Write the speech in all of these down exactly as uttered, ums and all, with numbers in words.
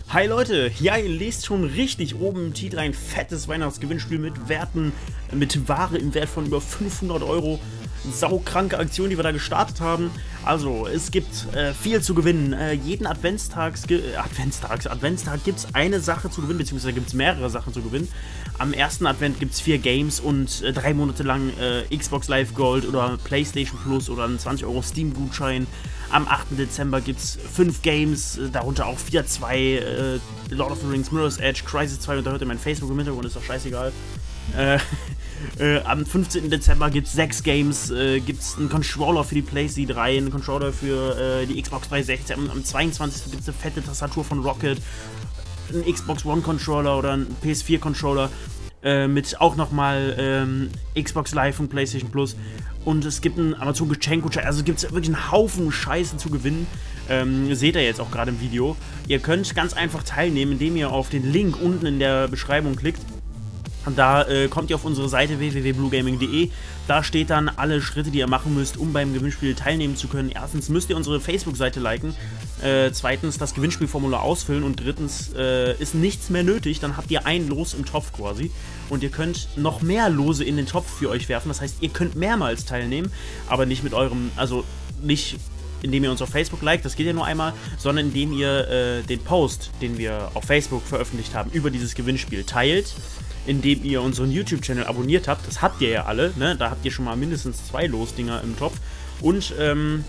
Hi Leute, ja, ihr lest schon richtig oben im Titel ein fettes Weihnachtsgewinnspiel mit Werten, mit Ware im Wert von über fünfhundert Euro. Saukranke Aktion, die wir da gestartet haben. Also, es gibt äh, viel zu gewinnen. Äh, jeden Adventstags, äh, Adventstags, Adventstag gibt es eine Sache zu gewinnen, beziehungsweise gibt es mehrere Sachen zu gewinnen. Am ersten Advent gibt es vier Games und äh, drei Monate lang äh, Xbox Live Gold oder PlayStation Plus oder einen zwanzig Euro Steam-Gutschein. Am achten Dezember gibt es fünf Games, äh, darunter auch vier zwei, äh, Lord of the Rings, Mirror's Edge, Crysis zwei und da hört ihr mein Facebook im Hintergrund, ist doch scheißegal. Äh, äh, am fünfzehnten Dezember gibt es sechs Games, äh, gibt es einen Controller für die PlayStation drei, einen Controller für äh, die Xbox dreihundertsechzig, am, am zweiundzwanzigsten gibt es eine fette Tastatur von Rocket, einen Xbox One Controller oder einen P S vier Controller äh, mit auch nochmal ähm, Xbox Live und PlayStation Plus und es gibt einen Amazon Geschenkgutschein, also gibt es wirklich einen Haufen Scheiße zu gewinnen. Ähm, seht ihr jetzt auch gerade im Video. Ihr könnt ganz einfach teilnehmen, indem ihr auf den Link unten in der Beschreibung klickt. Und da äh, kommt ihr auf unsere Seite w w w punkt blue gaming punkt de. Da steht dann alle Schritte, die ihr machen müsst, um beim Gewinnspiel teilnehmen zu können. Erstens müsst ihr unsere Facebook-Seite liken, äh, zweitens das Gewinnspielformular ausfüllen und drittens äh, ist nichts mehr nötig. Dann habt ihr ein Los im Topf quasi und ihr könnt noch mehr Lose in den Topf für euch werfen. Das heißt, ihr könnt mehrmals teilnehmen, aber nicht mit eurem, also nicht indem ihr uns auf Facebook liked, das geht ja nur einmal, sondern indem ihr äh, den Post, den wir auf Facebook veröffentlicht haben, über dieses Gewinnspiel teilt, indem ihr unseren YouTube-Channel abonniert habt, das habt ihr ja alle, ne? Da habt ihr schon mal mindestens zwei Losdinger im Topf und ähm,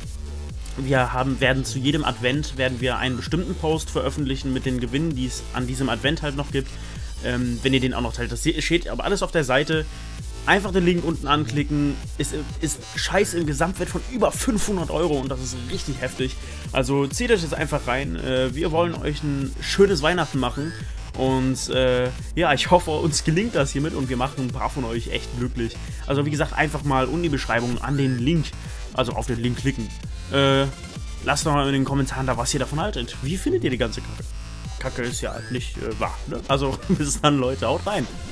wir haben, werden zu jedem Advent werden wir einen bestimmten Post veröffentlichen mit den Gewinnen, die es an diesem Advent halt noch gibt, ähm, wenn ihr den auch noch teilt. Das steht aber alles auf der Seite. Einfach den Link unten anklicken, ist, ist Scheiß im Gesamtwert von über fünfhundert Euro und das ist richtig heftig. Also zieht euch jetzt einfach rein, äh, wir wollen euch ein schönes Weihnachten machen und äh, ja, ich hoffe, uns gelingt das hiermit und wir machen ein paar von euch echt glücklich. Also wie gesagt, einfach mal unten die Beschreibung an den Link, also auf den Link klicken. Äh, lasst doch mal in den Kommentaren da, was ihr davon haltet. Wie findet ihr die ganze Kacke? Kacke ist ja nicht äh, wahr, ne? Also bis dann Leute, haut rein.